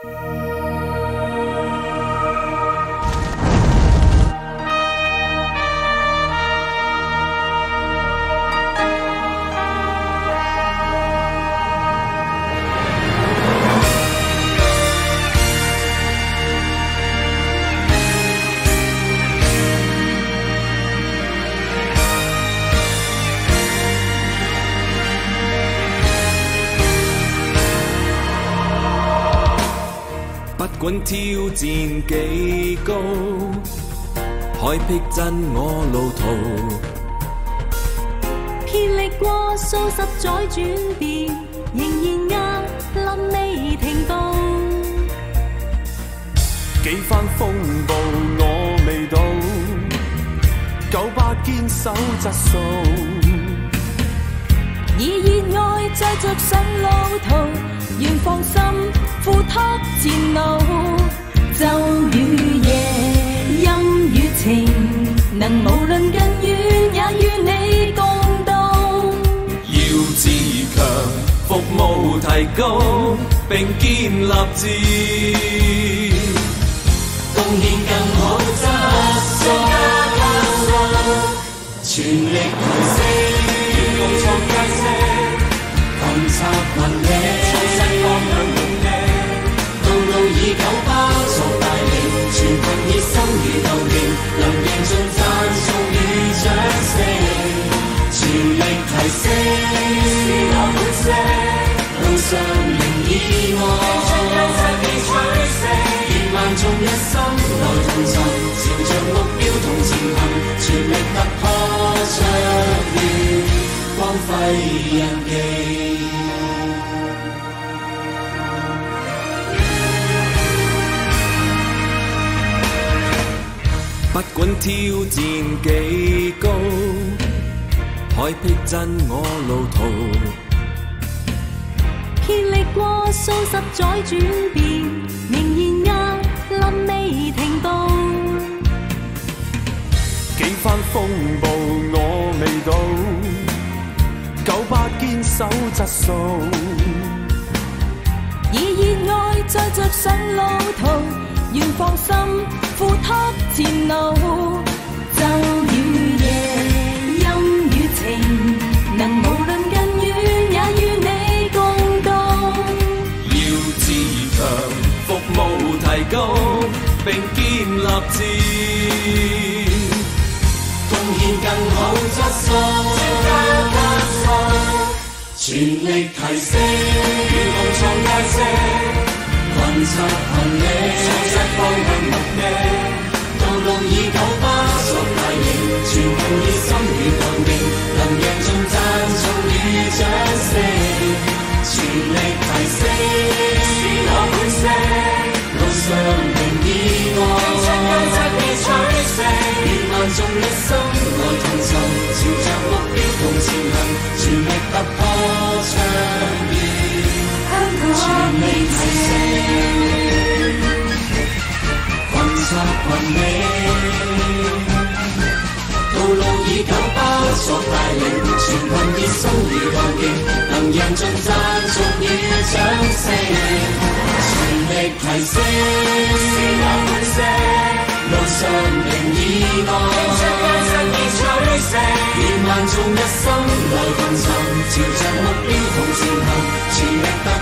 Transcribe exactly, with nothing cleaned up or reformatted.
不管挑戰幾高，海僻真我路途。 竭力過數十載轉變，仍然壓臨未停步。 幾番風暴我未到，九巴堅守質素。 以熱愛再着上路途，願放心付託前路。晝與夜，陰與晴，能無論近遠也與你共度。 要自強，服務提高，並建立志，貢獻更好質素，全力提升，願共創佳績，群策群力，創新方向目的，道路以九巴作帶領，全群熱心與鬥勁，能贏盡讚頌與掌聲，全力提升，是我本色，路上零意外，出優勢被取勝，億萬眾一心來同尋，朝着目標同前行，全力突破卓越，光輝印記。不管挑戰幾高，海僻真我路途。 竭力過數十載轉變，仍然壓臨未停步。 幾番風暴我未到，九巴堅守質素。 以熱愛再着上路途，願放心付託前路。晝與夜，陰與晴，能無論近遠也與你共度。 要自強，服務提高，並建立志，貢獻更好質素，全力提升，願共創佳績，群策群力，創新方向目的，道路以九巴作帶領，全群熱心與鬥勁，能贏盡讚頌與掌聲，全力提升，是我本色，路上零意外，出優質被取勝，億萬眾一心來同尋，朝着目標同前行，全力突破卓越，全力提升，群策群力，道路以九巴作帶領，全群熱心與鬥勁，能贏盡讚頌與掌聲，全力提升，是我本色，路上零意外，出優勢已取勝，億萬眾一心來同尋，朝着目標同前行，全力突